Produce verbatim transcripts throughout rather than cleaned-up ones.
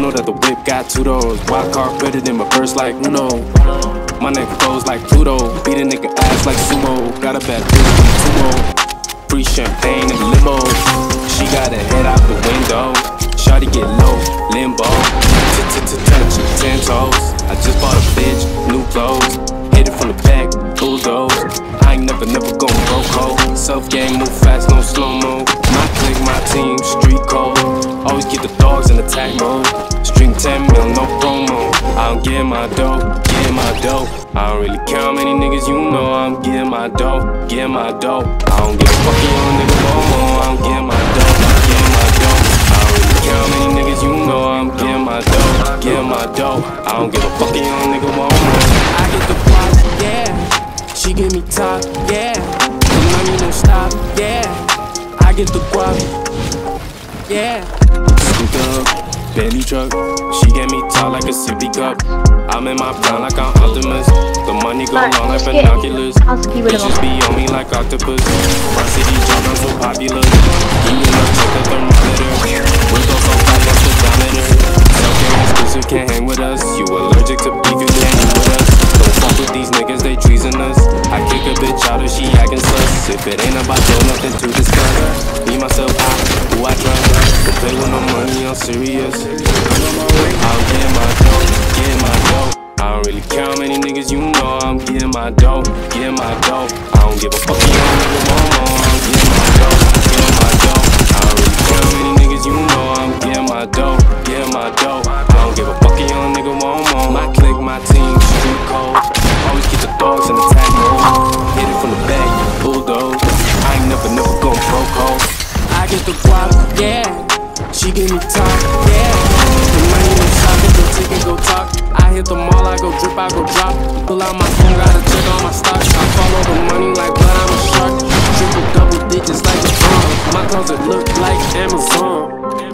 know that the whip got two doors. Wild card better than my verse like Uno. My neck goes like Pluto. Beat a nigga ass like sumo. Got a bad bitch from Tumo. Free champagne and limo. She got her head out the window. Shawty get low, limbo. Touch ten toes. I just bought a bitch, new clothes. Hit it from the back, bulldoze. I ain't never, never gon' broke hoe. Self game, move fast, no slow-mo. My clique, my team, street code. Always get the dogs in attack mode. String ten mil, no promo. I don't get my dough, get my dough. I don't really care how many niggas you know. I'm getting my dough, get my dough. I don't give a fuck, you young nigga, Momo. I don't get my dough, get my dough. I don't really care how many niggas you know. I'm getting my dough, get my dough. I don't give a fuck, you young nigga, Momo. I get the block, yeah. She give me top, yeah. The money don't stop, yeah. I get the guap, yeah. Scoop up, Bentley truck. She get me tall like a sippy cup. I'm in my prime like I'm Optimus. The money go long like binoculars. Bitches be on me like octopus. My city jump, I'm so popular. Give me enough, check the thermometer. We go so fast, what's the diameter? Self-care exclusive, can't hang with us. You allergic to beef, you can't eat with us. Don't fuck with these niggas, they treasonous. I kick a bitch out if she acting sus. If it ain't about dough, nothing to discuss. Me, myself, I, who I trust. Don't play with no money, I'm serious. I'll get my dough, get my dough. I don't really care how many niggas you know. I'm getting my dough, getting my dough. I don't give a fuck, you young nigga, Momo. I'm getting my dough, getting my dough. I don't really care how many niggas you know. I'm getting my dough, getting my dough. I don't give a fuck, you young nigga, Momo. My clique, my team, street code. Always keep the dogs in attack mode. Hit it from the back, bulldoze. I ain't never, never gon' broke hoe. I get the guap, yeah. She give me top, yeah. The money don't stop, it go tick and go talk. I hit the mall, I go drip, I go drop. Pull out my phone, gotta check all my stocks. I follow the money like blood, I'm a shark. Triple double digits like a drum. My closet look like Amazon.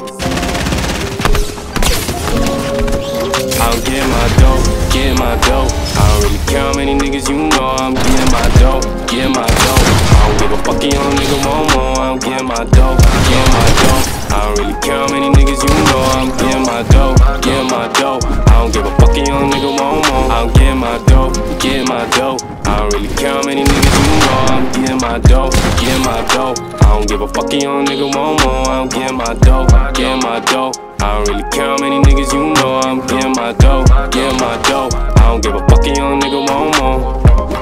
I'm getting my dough, getting my dough. I don't really care how many niggas you know. I'm getting my dough, getting my dough. I don't give a fuck, you young nigga, Momo. I'm getting my dough, getting my dough. I don't really care how many niggas you know. I'm getting my dough, getting my dough. I don't give a fuck, you young nigga, Momo. I'm getting my dough, getting my dough. I don't really care how many niggas you know. I'm getting my dough, getting my dough. I don't give a fuck, you young nigga, Momo. I'm getting my dough, getting my dough. I don't really care how many niggas you know. I'm getting my dough, getting my dough. I don't give a fuck, you young nigga, Momo.